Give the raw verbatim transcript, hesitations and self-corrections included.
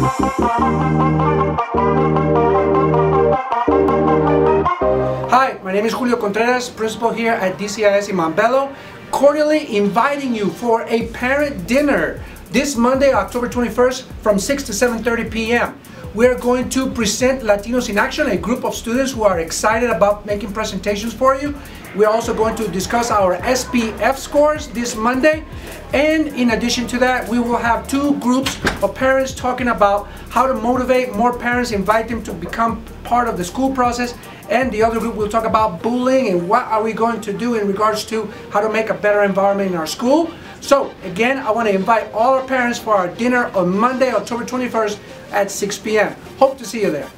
Hi, my name is Julio Contreras, principal here at D C I S in Montbello, cordially inviting you for a parent dinner this Monday, October twenty-first from six to seven thirty p m We are going to present Latinos in Action, a group of students who are excited about making presentations for you. We're also going to discuss our S P F scores this Monday. And in addition to that, we will have two groups of parents talking about how to motivate more parents, invite them to become part of the school process. And the other group will talk about bullying and what are we going to do in regards to how to make a better environment in our school. So again, I want to invite all our parents for our dinner on Monday, October twenty-first at six p m Hope to see you there.